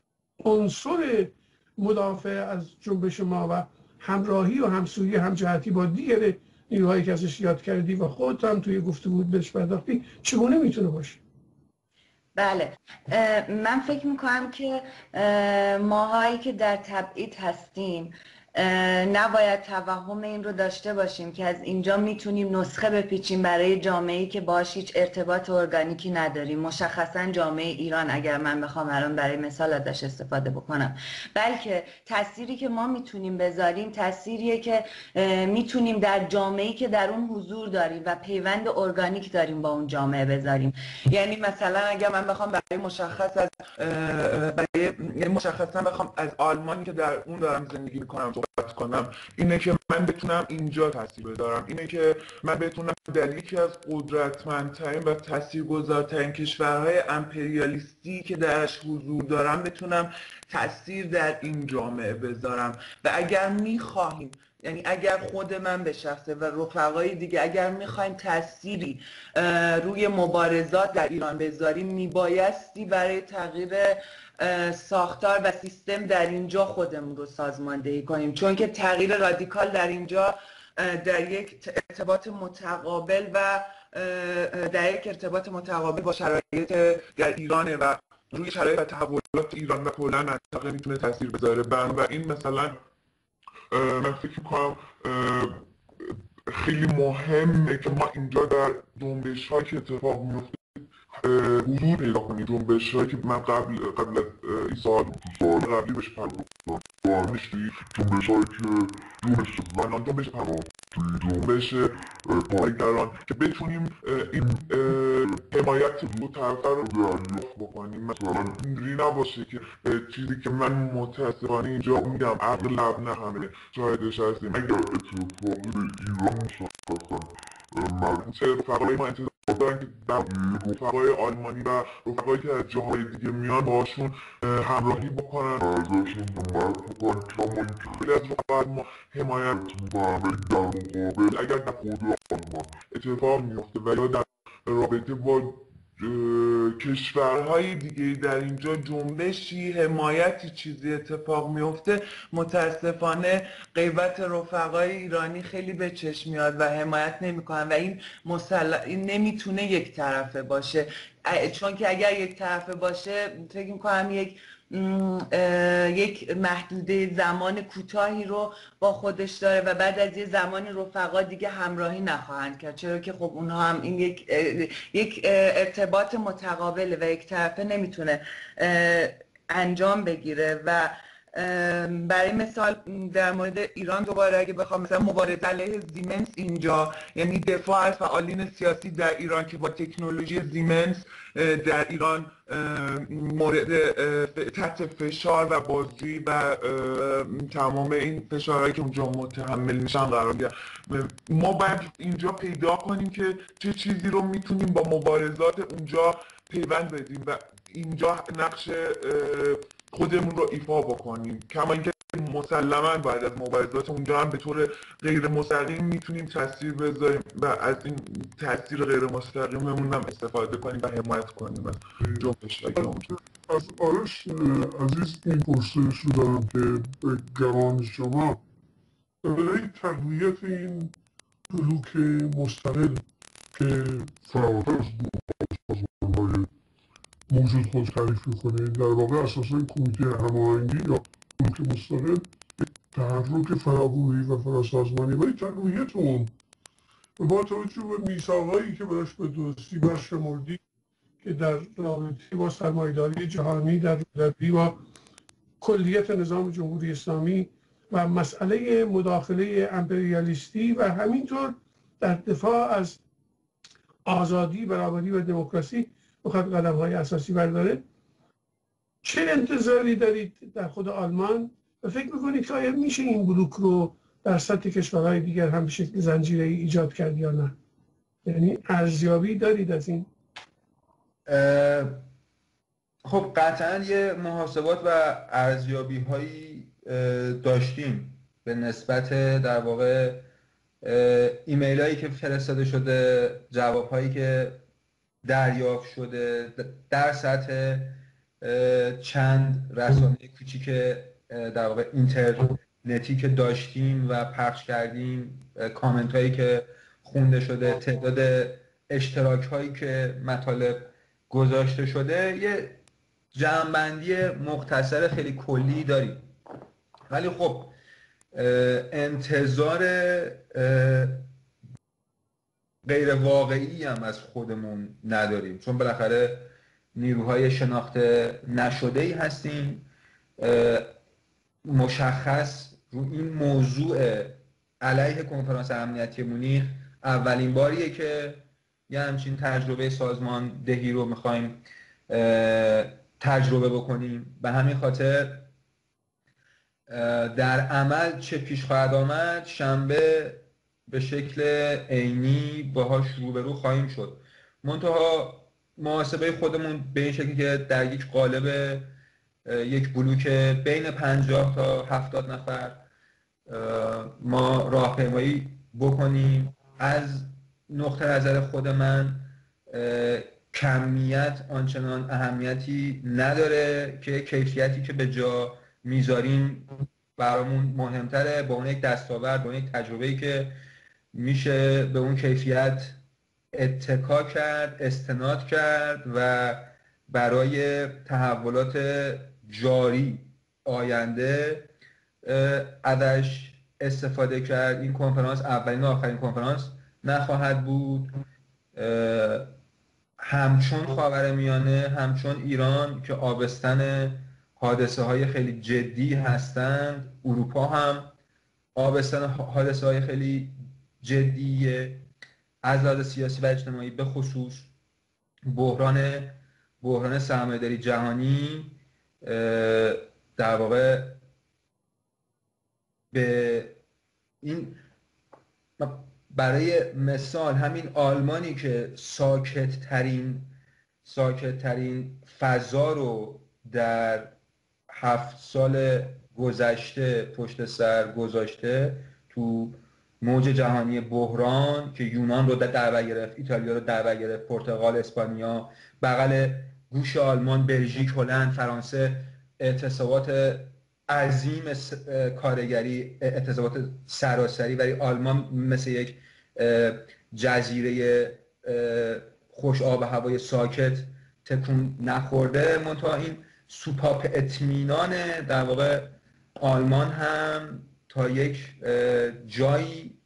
عنصر مدافع از جنبش ما و همراهی و همسویی همجهتی با دیگر نیروهایی که ازش یاد کردی و خودت هم توی گفتگو بهش پرداختی، چگونه میتونه باشه؟ بله، من فکر میکنم که ماهایی که در تبعید هستیم نباید توهم این رو داشته باشیم که از اینجا میتونیم نسخه بپیچیم برای جامعه‌ای که باهاش هیچ ارتباط ارگانیکی نداریم، مشخصا جامعه ایران اگر من بخوام الان برای مثال ازش استفاده بکنم، بلکه تأثیری که ما میتونیم بذاریم تأثیریه که میتونیم در جامعه‌ای که در اون حضور داریم و پیوند ارگانیک داریم با اون جامعه بذاریم. یعنی مثلا اگر من بخوام برای مشخص از برای یعنی مشخصا بخوام از آلمانی که در اون دارم زندگی میکنم صحبت کنم، اینه که من بتونم اینجا تاثیر بذارم، اینه که من بتونم در یکی از قدرتمندترین و تاثیرگذارترین کشورهای امپریالیستی که درش حضور دارم بتونم تاثیر در این جامعه بذارم. و اگر میخواهیم، یعنی اگر خود من به شخصه و رفقای دیگه اگر میخوایم تأثیری روی مبارزات در ایران بذاریم، میبایستی برای تغییر ساختار و سیستم در اینجا خودمون رو سازماندهی کنیم، چون که تغییر رادیکال در اینجا در یک ارتباط متقابل و در یک ارتباط متقابل با شرایط در ایرانه و روی شرایط و تحولات ایران و کلا منطقه میتونه تاثیر بذاره. بنابراین مثلا من فکر میکنم خیلی مهمه که ما اینجا در جنبش هایی که اتفاق میفته حضور پیدا کنیم، جنبش هایی که من قبل قبل از این سال سال قبلی بهش پرداختم، دانشی جنبش هایی که جنبش زنان، جنبش تمام توی جنبش پایگران که بتونیم این حمایت دو طرفه رو دریافت بکنیم. مثلا اینجوری نباشه که چیزی که من متاسفانه اینجا میگم اغلب نه همه شاهدش هستیم، اگر اتفاقی به ایران مشخصا مربوط رفقای ما انتظار دارن که در رفقای آلمانی و رفقایی که از جاهای دیگه میان باشون همراهی بکنن، ازشون حمایت بکنن، که ما خیلی از رفقای ما حمایت میکنن، ولی در مقابل اگر در خود آلمان اتفاق میفته و یا در رابطه با کشورهای دیگه در اینجا جنبشی، حمایتی، چیزی اتفاق میفته، متاسفانه غیبت رفقای ایرانی خیلی به چشم میاد و حمایت نمیکنن و این مسل... این نمیتونه یک طرفه باشه، چون که اگر یک طرفه باشه فکر میکنم یک یک محدوده زمان کوتاهی رو با خودش داره و بعد از یه زمانی رفقا دیگه همراهی نخواهند کرد، چرا که خب اونها هم این یک یک ارتباط متقابله و یک طرفه نمیتونه انجام بگیره. و برای مثال در مورد ایران دوباره اگه بخوام مثلا مبارزه علیه زیمنس اینجا، یعنی دفاع از فعالین سیاسی در ایران که با تکنولوژی زیمنس در ایران مورد تحت فشار و بازی و تمام این فشارهایی که اونجا متحمل میشن قرار گرفت. ما باید اینجا پیدا کنیم که چه چیزی رو میتونیم با مبارزات اونجا پیوند بدیم و اینجا نقش خودمون رو ایفا بکنیم. کما اینکه مسلما باید از مبارزات اونجا هم به طور غیر مستقیم میتونیم تاثیر بذاریم و از این تاثیر غیر مستقیممون هم استفاده کنیم و حمایت کنیم از جنبش‌های اونجا. از آرش عزیز این پرسش رو دارم که به گمان شما برای تقویت این بلوک مستقل که فراتر از سازمان‌های موجود خود تعریف می‌کنه، در واقع اساساً کمیته هماهنگی یا بلوک مستقل تحرک فراگروهی و فراسازمانی، ولی تقویت اون با توجه به میثاقایی که براش به درستی برشمردی که در رابطه با سرمایه‌داری جهانی در روی با کلیت نظام جمهوری اسلامی و مسئله مداخله امپریالیستی و همینطور در دفاع از آزادی، برابری و دموکراسی بخواد قدم‌های اساسی برداره، چه انتظاری دارید در خود آلمان و فکر می‌کنید که آیا میشه این بلوک رو در سطح کشورهای دیگر هم به شکل زنجیره‌ای ایجاد کرد یا نه؟ یعنی ارزیابی دارید از این؟ خب قطعا یه محاسبات و ارزیابی هایی داشتیم به نسبت در واقع ایمیل هایی که فرستاده شده، جواب هایی که دریافت شده در سطح چند رسانه کوچیک در واقع اینترنتی که داشتیم و پخش کردیم، کامنت هایی که خونده شده، تعداد اشتراک هایی که مطالب گذاشته شده، یه جمع‌بندی مختصر خیلی کلی داریم. ولی خب انتظار غیر واقعی هم از خودمون نداریم، چون بالاخره نیروهای شناخته نشده‌ای هستیم. مشخص رو این موضوع علیه کنفرانس امنیتی مونیخ اولین باریه که یه همچین تجربه سازمان دهی رو میخوایم تجربه بکنیم. به همین خاطر در عمل چه پیش خواهد آمد شنبه به شکل عینی باهاش روبرو خواهیم شد. منتها محاسبه خودمون به این شکلی که در یک قالب یک بلوک بین پنجاه تا هفتاد نفر ما راهپیمایی بکنیم. از نقطه نظر خود من کمیت آنچنان اهمیتی نداره که کیفیتی که به جا میذاریم برامون مهمتره، با اون یک دستاورد، با اون یک تجربه‌ای که میشه به اون کیفیت اتکا کرد، استناد کرد و برای تحولات جاری آینده ازش استفاده کرد. این کنفرانس اولین و آخرین کنفرانس نخواهد بود. همچون خاورمیانه، همچون ایران که آبستن حادثه های خیلی جدی هستند، اروپا هم آبستن حادثه های خیلی جدیه از لحاظ سیاسی و اجتماعی، به خصوص بحران بحران سرمایه‌داری جهانی در واقع به این، برای مثال همین آلمانی که ساکت ترین ساکت ترین فضا رو در هفت سال گذشته پشت سر گذاشته، تو موج جهانی بحران که یونان رو در بر گرفت، ایتالیا رو در بر گرفت، پرتغال، اسپانیا، بغل گوش آلمان، بلژیک، هلند، فرانسه، اعتصابات عظیم کارگری، اعتصابات سراسری، ولی آلمان مثل یک جزیره خوش آب و هوای ساکت تکون نخورده. منتها این سوپاپ اطمینان در واقع آلمان هم تا یک جایی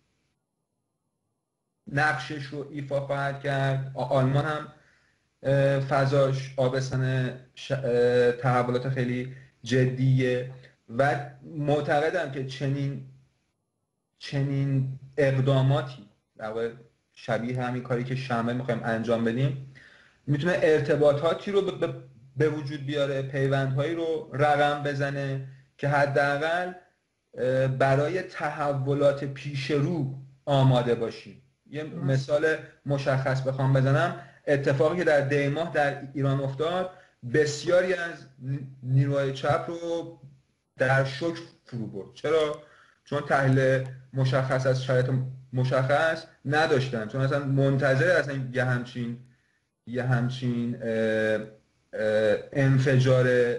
نقشش رو ایفا خواهد کرد. آلمان هم فضاش آبستن تحولات خیلی جدیه و معتقدم که چنین چنین اقداماتی در واقع شبیه همین کاری که شنبه میخوایم انجام بدیم میتونه ارتباطاتی رو به وجود بیاره، پیوندهایی رو رقم بزنه که حداقل برای تحولات پیش رو آماده باشیم. یه مثال مشخص بخوام بزنم، اتفاقی که در دی ماه در ایران افتاد بسیاری از نیروهای چپ رو در شوک فرو برد. چرا؟ چون تحلیل مشخص از شرایط مشخص نداشتن، چون اصلا منتظر اصلا یه همچین یه همچین اه اه انفجار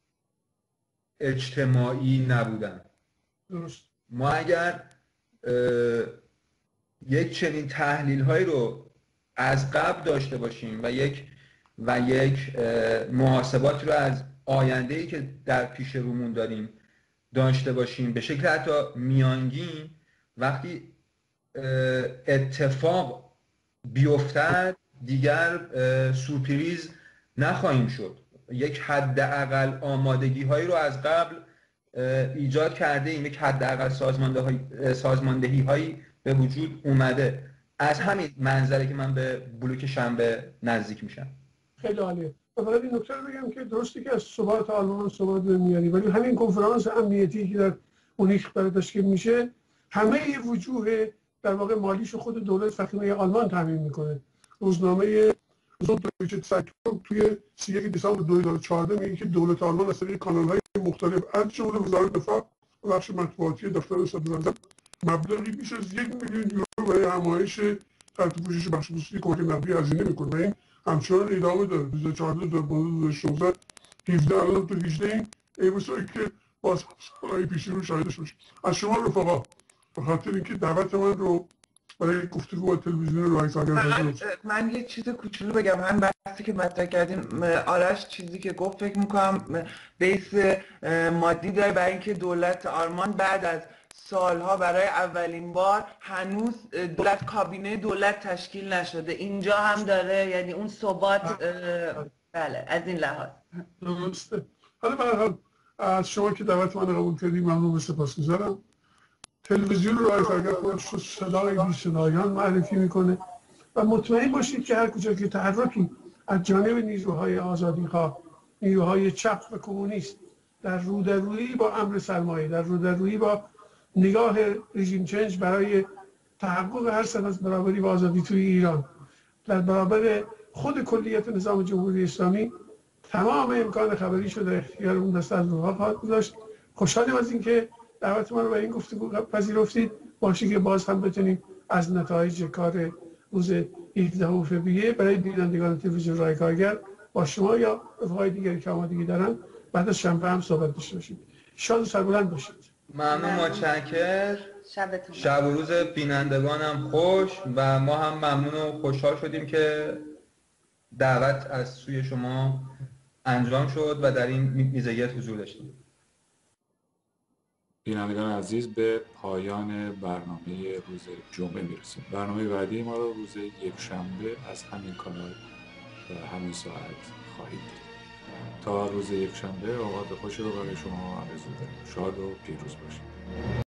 اجتماعی نبودن. درست. ما اگر یک چنین تحلیل هایی رو از قبل داشته باشیم و یک و یک محاسباتی رو از آینده‌ای که در پیش رومون داریم داشته باشیم به شکل حتی میانگین، وقتی اتفاق بیفتد دیگر سورپریز نخواهیم شد. یک حداقل آمادگی هایی رو از قبل ایجاد کرده ایم، یک حداقل سازماندهی هایی به وجود اومده. از همین منظره که من به بلوک شنبه نزدیک میشم. خیلی عالیه. و فقط این نکته رو بگم که درسته که از ثبات آلمان ثبات میاری، ولی همین کنفرانس امنیتی که در مونیخ داره تشکیل میشه همه وجوه در واقع مالیش خود دولت فخیمه آلمان تامین میکنه. روزنامه دویچه زایتونگ توی سی و یک دسامبر دو هزار و چهارده میگه که دولت آلمان از طریق کانال‌های مختلف از جمله وزارت دفاع و بخش مطبوعاتی دفتر صدراعظم مبلغی بیش از یک میلیون یورو برای همایش تحت پوشش بخش خصوصی کمک نقدی هزینه میکنه و این همچنان ادامه داره. دو هزار و چهارده دو هزار و شانزده هفده الان تو هجده این ایوسایی که باز سالهای پیشی رو شاهدش باشیم. از شما رفقا به خاطر اینکه دعوت من رو برای گفتگو با تلویزیون رای ساگر من, من یه چیز کوچولو بگم. هم بحثی که مطرح کردیم آرش چیزی که گفت فکر میکنم بیس مادی داره، برای اینکه دولت آلمان بعد از سالها برای اولین بار هنوز دولت کابینه دولت تشکیل نشده. اینجا هم داره، یعنی اون ثبات. بله از این لحاظ درسته. حالا به هر حال از شما که دعوت من قبول کردید ممنون و سپاسگزارم. تلویزیون رای ساگر خودش رو صدای بی صدایان معرفی میکنه و مطمئن باشید که هر کجا که تحرکی از جانب نیروهای آزادیخواه، نیروهای چپ و کمونیست در رودرویی با امر سرمایه، در رودرویی با نگاه رژیم چنج برای تحقق هر سن از برابری و آزادی توی ایران در برابر خود کلیت نظام جمهوری اسلامی، تمام امکان خبری شده اختیار اون دست از روها خواهد گذاشت. خوشحالیم از اینکه دعوت ما رو به این گفتگو پذیرفتید. باشه که باز هم بتونیم از نتایج کار روز هفدهم فوریه برای بینندگان تلویزیون رای کارگر با شما یا رفقای دیگری که آمادگی دارن بعد از شنبه هم صحبت داشته باشید. شاد و سربلند باشید. ممنون، متشکرم. شبتون شب و روز بینندگانم خوش و ما هم ممنون و خوشحال شدیم که دعوت از سوی شما انجام شد و در این میزگیت حضور داشتیم. بینندگان عزیز به پایان برنامه روز جمعه میرسیم. برنامه بعدی ما رو روز یکشنبه از همین کانال و همین ساعت خواهید دید. تا روز یکشنبه اوقات خوشی رو برای شما آرزو داریم. شاد و پیروز باشید.